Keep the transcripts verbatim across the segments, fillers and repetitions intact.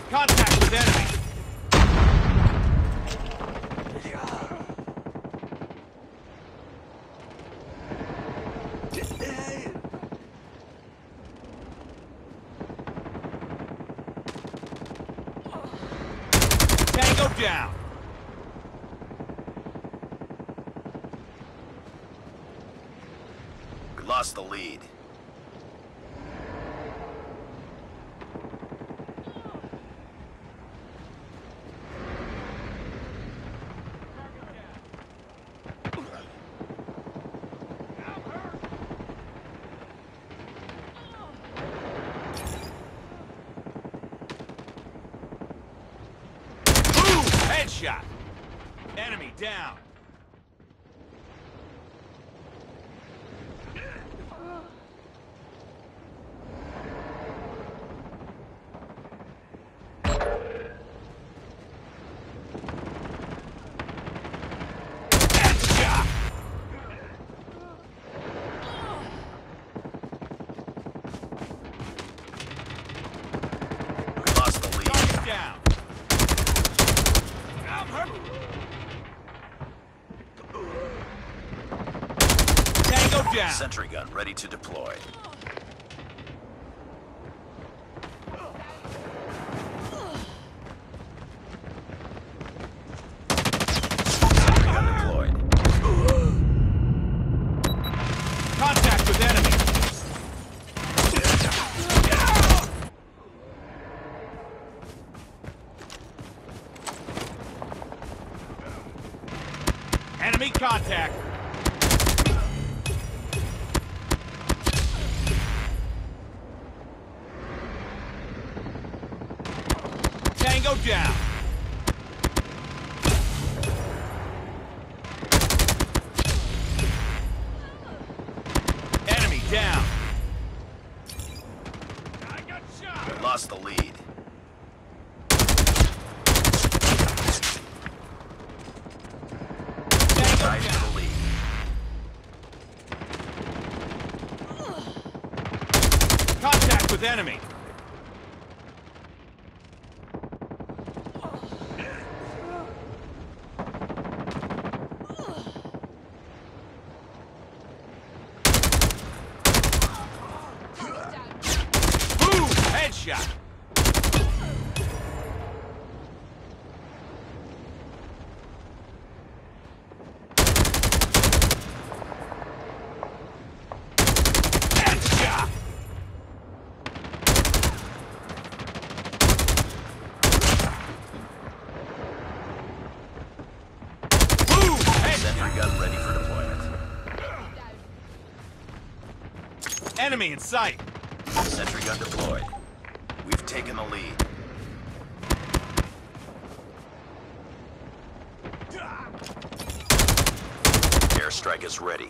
Contact with enemy. Tango down. We lost the lead. Headshot. Enemy down. Headshot. We lost the lead. Target down. Tango down. Sentry gun ready to deploy. Sentry gun deployed. Contact with enemy. Enemy contact. Tango down. Enemy down. I got shot. We lost the lead. Tango Tied for down. the lead. Contact with enemy. Boom! Headshot. Headshot. Boom! Sentry Headshot. gun ready for deployment. Enemy in sight. Sentry gun deployed. We've taken the lead. Airstrike is ready.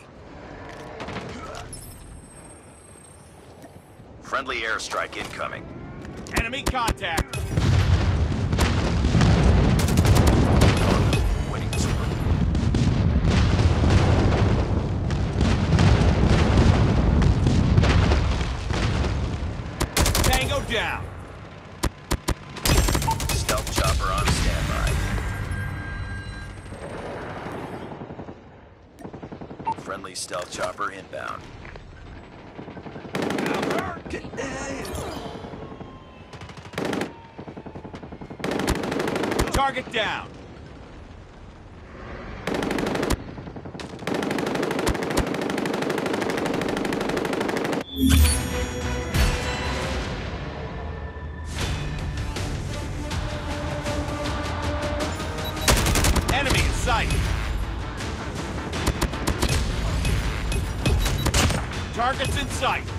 Friendly airstrike incoming. Enemy contact. Winning this one. Tango down. Stealth chopper on standby. Friendly stealth chopper inbound. Target down. Enemy in sight. Targets in sight.